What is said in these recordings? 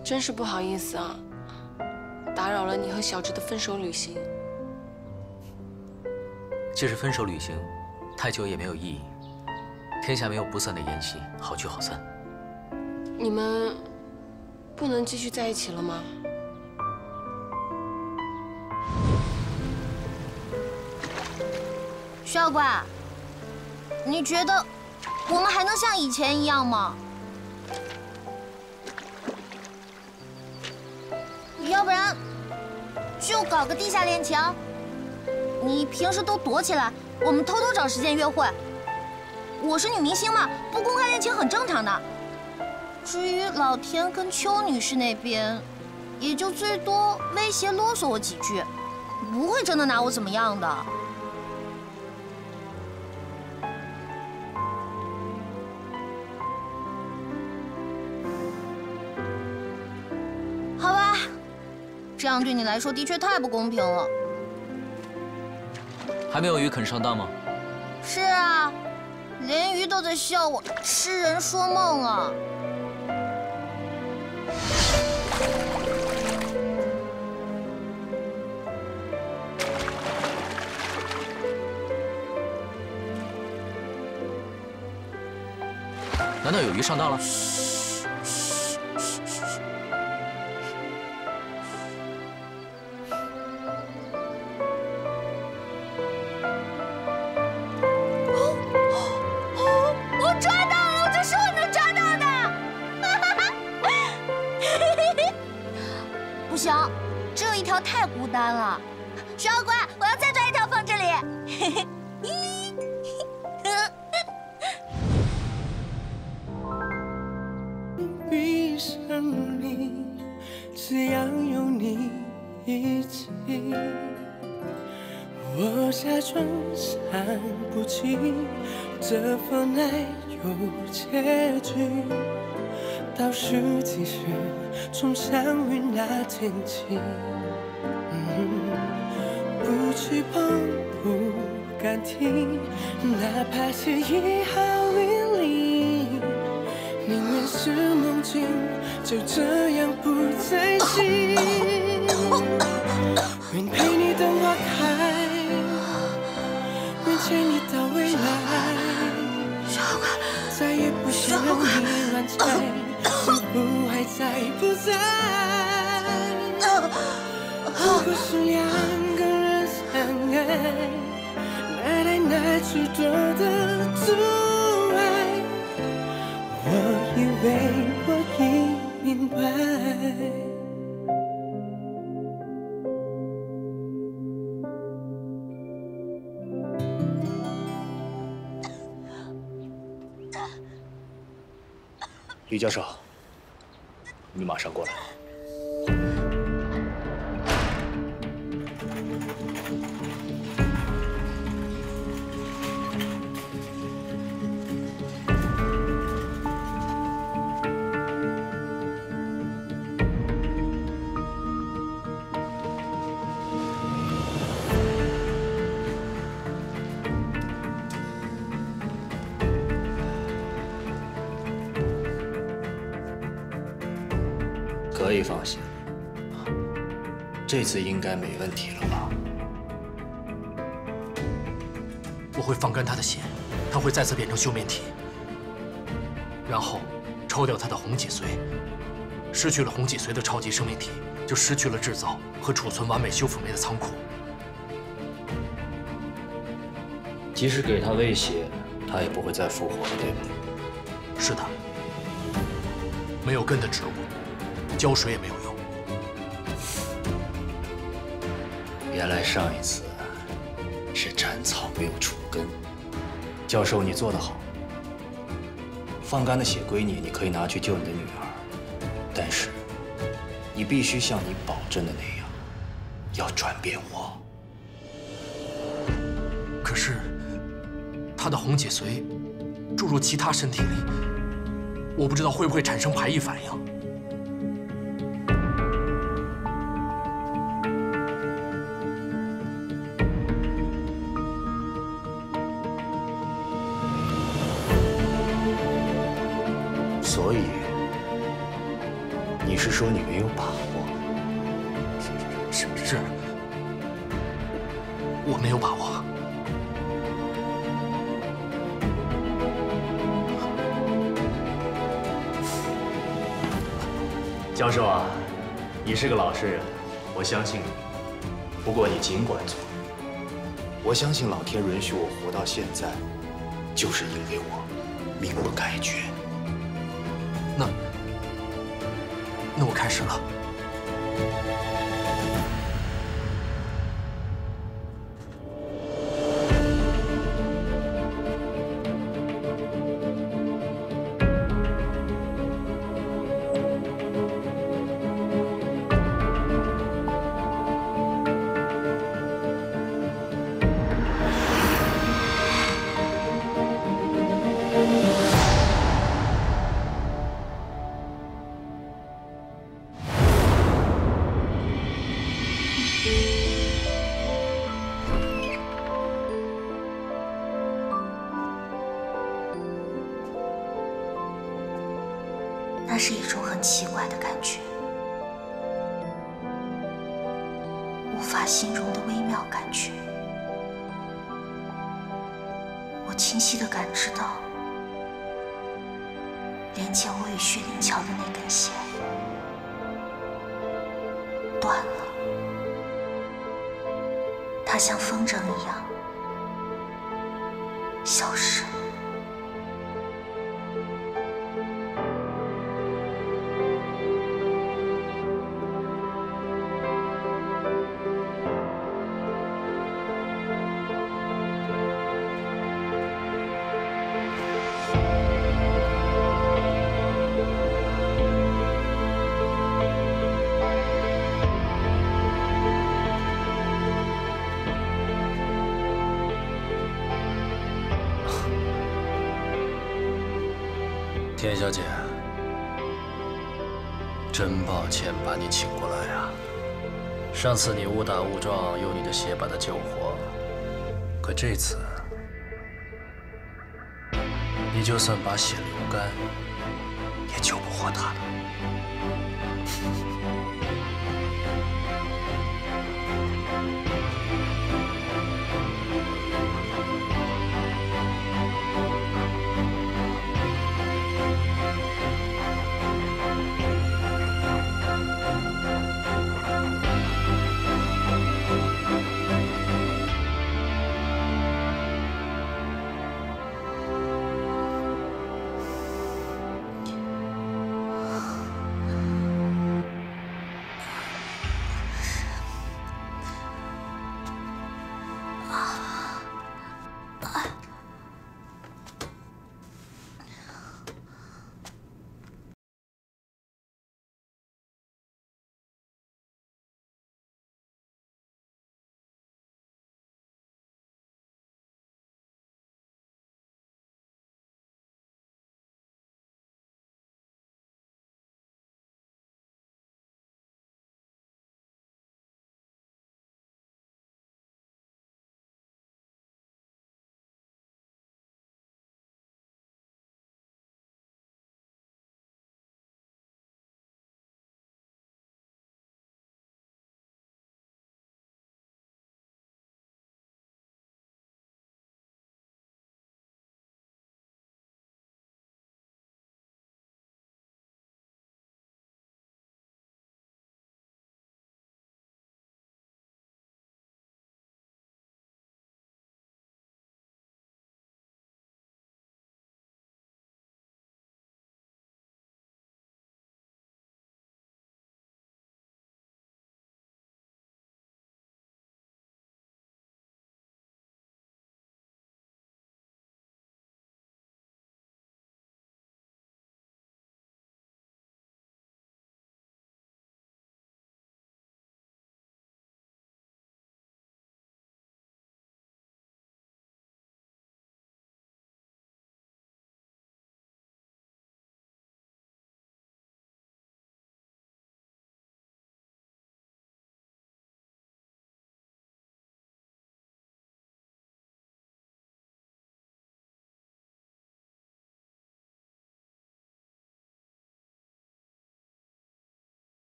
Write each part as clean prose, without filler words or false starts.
真是不好意思啊，打扰了你和小智的分手旅行。 即使分手旅行，太久也没有意义。天下没有不散的筵席，好聚好散。 你们不能继续在一起了吗？ 徐小怪，你觉得我们还能像以前一样吗？要不然就搞个地下恋情。你平时都躲起来，我们偷偷找时间约会。我是女明星嘛，不公开恋情很正常的。至于老天跟邱女士那边，也就最多威胁啰嗦我几句，不会真的拿我怎么样的。好吧，这样对你来说的确太不公平了。 还没有鱼肯上当吗？ 是啊，连鱼都在笑我痴人说梦啊。 难道有鱼上当了？ 我抓到了，这是我能抓到的。不行，只有一条太孤单了。徐小乖，我要再抓一条放这里。 闭上你，只要有你一起。我假装看不清，这份爱有结局。倒数计时，从相遇那天起，不去碰，不敢听，哪怕是1毫米里，宁愿是梦境，就这样不再醒。愿陪你等花开，愿牵你到未来，再也不想让你乱猜，幸福还在不在？如果是2个人相爱，哪来那许多的阻碍？我以为我已明白。 李教授，你马上过来。可以放心，这次应该没问题了吧？ 我会放干他的血，他会再次变成休眠体，然后抽掉他的红脊髓。失去了红脊髓的超级生命体，就失去了制造和储存完美修复酶的仓库。 即使给他威胁，他也不会再复活了，对不？ 是的，没有根的植物。浇水也没有用。 原来上一次是斩草没有除根。教授，你做得好。放干的血归你，你可以拿去救你的女儿，但是你必须像你保证的那样，要转变我。 可是，他的红脊髓注入其他身体里，我不知道会不会产生排异反应。 所以， 你是说你没有把握？ 是，我没有把握。 教授啊，你是个老实人，我相信你。不过你尽管做，我相信老天允许我活到现在，就是因为我命不该绝。 那我开始了。 那是一种很奇怪的感觉，无法形容的微妙感觉。我清晰地感知到，连接我与薛灵桥的那根线断了，它像风筝一样消失了。 田小姐，真抱歉把你请过来啊。上次你误打误撞用你的血把他救活，可这次你就算把血流干，也救不活他的。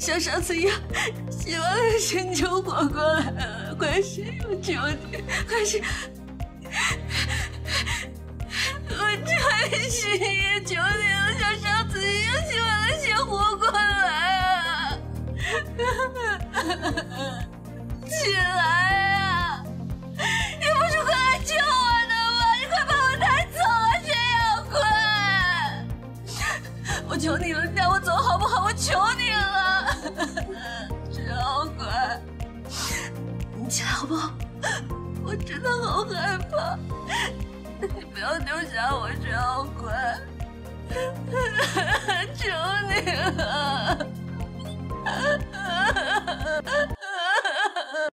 像上次一样，希望那个星球活过来了。关心，我求你，关心，我真心也求你了，像上次一样，希望那些活过来啊！起来啊！你不是快来救我的吗？你快把我带走啊，薛耀坤！我求你了，你带我走好不好？我求你了，薛耀坤，你起来好不好？我真的好害怕，你不要丢下我，薛耀坤，求你了。